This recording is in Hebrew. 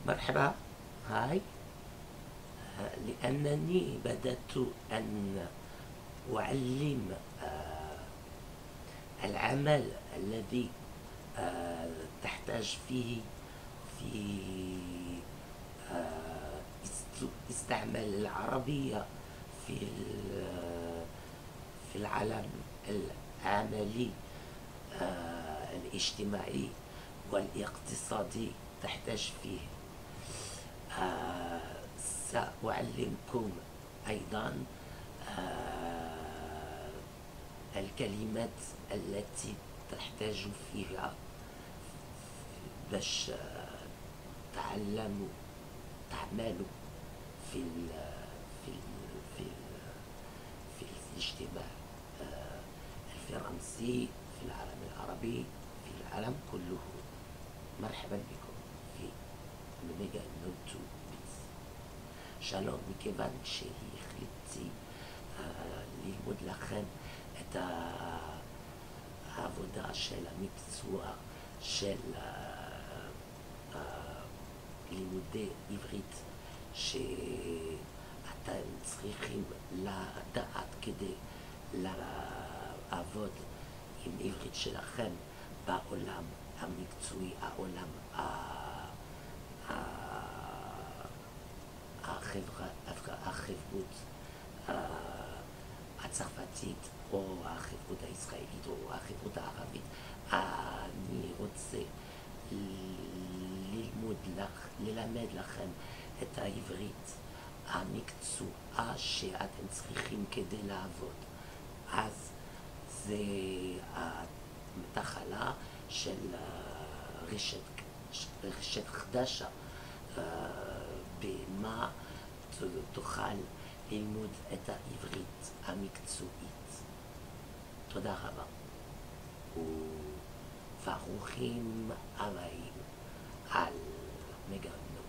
مرحبا. هاي. لأنني بدأت أن أعلم العمل الذي تحتاج فيه في استعمال العربية في العالم العملي الاجتماعي والاقتصادي تحتاج فيه. سأعلمكم أيضا الكلمات التي تحتاج فيها باش تعملوا في ال في ال في ال في الاجتماع الفرنسي، في العالم العربي، في العالم كله. مرحبا بكم في מנהיג נולדו ביץ. שלום, מכיוון שהחליטי ללמוד לכם את העבודה של המקצוע של לימודי עברית שאתם צריכים לדעת כדי לעבוד עם עברית שלכם בעולם המקצועי, העולם החברות הצרפתית או החברות הישראלית או החברות הערבית. אני רוצה ללמד לכם את העברית המקצוע שאתם צריכים כדי לעבוד. אז זה התחלה של רשת חדשה במה תוכל ללמוד את העברית המקצועית. תודה רבה וברוכים הבאים על מגה